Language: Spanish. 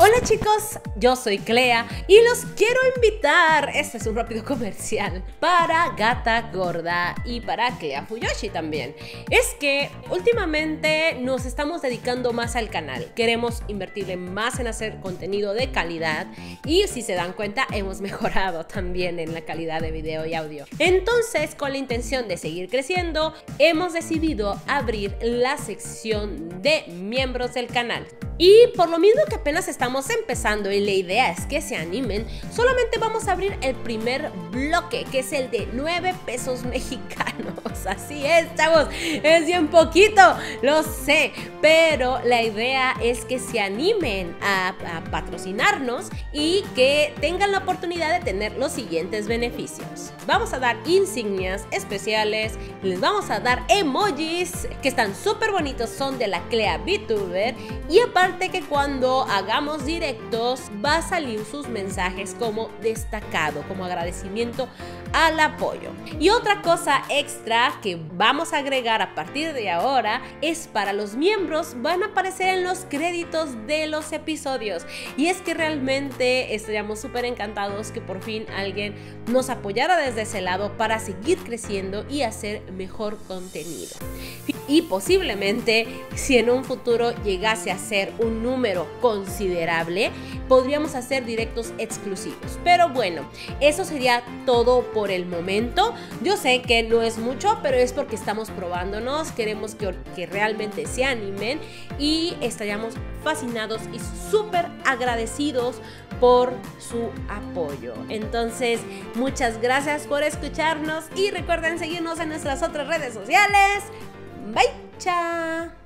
Hola chicos, yo soy Clea y los quiero invitar, este es un rápido comercial, para Gata Gorda y para Clea Fuyoshi también. Es que últimamente nos estamos dedicando más al canal, queremos invertirle más en hacer contenido de calidad y si se dan cuenta hemos mejorado también en la calidad de video y audio. Entonces, con la intención de seguir creciendo, hemos decidido abrir la sección de miembros del canal. Y por lo mismo que apenas estamos empezando y la idea es que se animen, solamente vamos a abrir el primer bloque, que es el de 9 pesos mexicanos. Así es, chavos, es bien poquito, lo sé, pero la idea es que se animen a patrocinarnos y que tengan la oportunidad de tener los siguientes beneficios. Vamos a dar insignias especiales, les vamos a dar emojis que están súper bonitos, son de la Clea VTuber, y aparte que cuando hagamos directos va a salir sus mensajes como destacado, como agradecimiento al apoyo. Y otra cosa extra que vamos a agregar a partir de ahora es para los miembros, van a aparecer en los créditos de los episodios. Y es que realmente estaríamos súper encantados que por fin alguien nos apoyara desde ese lado para seguir creciendo y hacer mejor contenido. Y posiblemente, si en un futuro llegase a ser un número considerable, podríamos hacer directos exclusivos. Pero bueno, eso sería todo por el momento. Yo sé que no es mucho, pero es porque estamos probándonos. Queremos que realmente se animen y estaríamos fascinados y súper agradecidos por su apoyo. Entonces, muchas gracias por escucharnos y recuerden seguirnos en nuestras otras redes sociales. Bye, chao.